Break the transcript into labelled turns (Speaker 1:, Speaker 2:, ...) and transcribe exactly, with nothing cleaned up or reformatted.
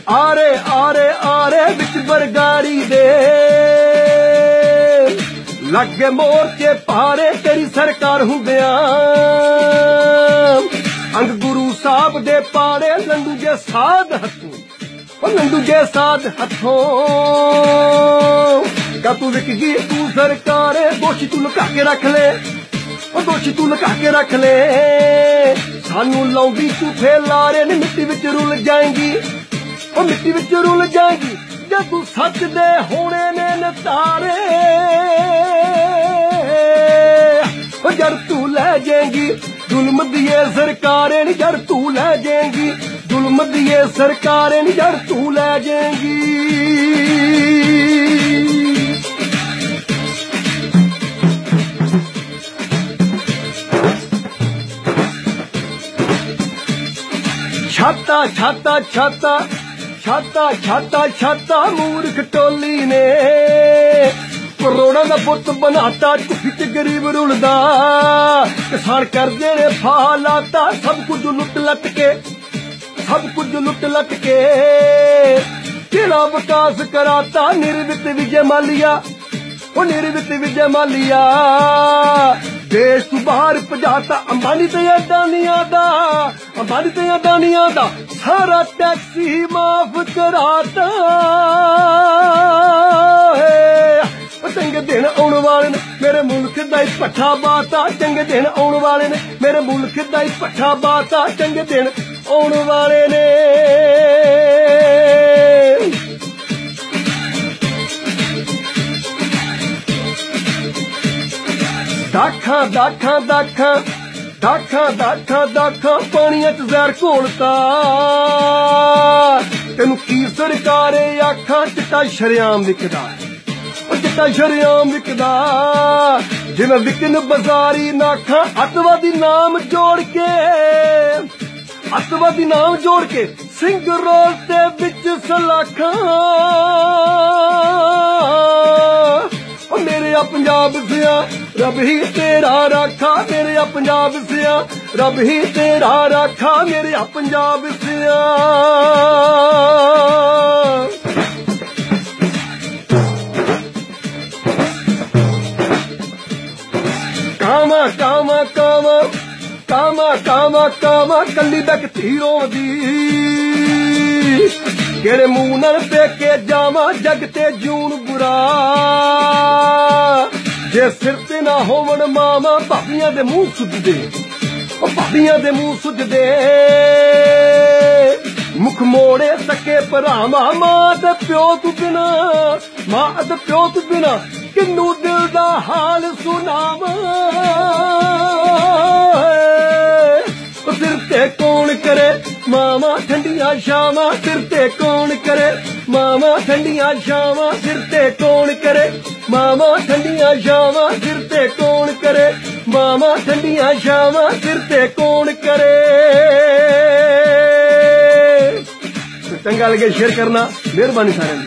Speaker 1: आरे आरे आरे विच बरगाड़ी दे लगे मोर्चे पारे तेरी सरकार हुंदियां अंग गुरु साहब दे पारे लंडू जे साध हथों ओ लंडू जे साध हथों का तू विक गई तू सरकार दोषी तू लुका के रख ले ओ दोषी तू लुका के रख ले सानू लाउंदी झूठे लारे ने मिट्टी विच रुल जाएंगी ओ मिट्टी विच रुल जाएगी जे तू सच दे होने ने नतारे ओ जड़ तू ले जाएंगी जुल्म दिए सरकारें नी जड़ तू ले जाएंगी जुल्म दिए सरकारें नी जड़ तू ले जाएंगी छाता छाता छाता छाता छाता छाता मूर्ख टोली ने करोड़ों का पुत बनाता झुकी च गरीब रुलदा किसान करदे ने फा लाता सब कुछ लुट लट के सब कुछ लुट लट के तेरा विकास कराता निर्वित विजय मालिया ओ निर्वित विजय मालिया देश तू बाहर भजाता अंबानी ते अडानियां दा अंबानी ते अडानियां दा सारा टैक्सी माफ कराता चंगे दिन आने वाले ने मेरे मुल्क दा ही पट्ठा बाता चंगे दिन आने वाले ने मेरे मुल्क दा ही पट्ठा बाता चंगे दिन आने वाले ने दाखा दाखा दाखा दाखा दाखा दाखा पानिया च जहर घोलता तेनू की सरकारे आखा चिट्टा शरेआम विकदा चिट्टा शरेआम विकदा जिवें विकन बाजारी नाखा अतवादी नाम जोड़ के अतवादी नाम जोड़ के सिंह रोल ते विच सलाखा मेरे पंजाब सिया रब ही तेरा राखा मेरे पंजाब सिया रब ही तेरा राखा मेरे पंजाब सिया कामा कामा कामा कामा कामा कामा कली बैक धीरों दी केड़े मुंह नाल पेके जावा जग ते जून बुरा जे सिर ते ना होवन मामा भाबियां दे मुंह सुजदे ओ भाबियां दे मुंह सुजदे मुख मोड़े सके भरावा मां ते प्यो तू बिना मां ते प्यो तू बिना किन्नू दिल दा हाल सुनावा सिर ते कौन करे मामा ठंडिया शामा सिर ते कौन करे मामा ठंडिया शामा सिर ते कौन करे मामा ठंडिया शामा सिर ते कौन करे मामा ठंडिया शामा सिर ते कौन करे चंगा लगे शेयर करना मेहरबानी सारे।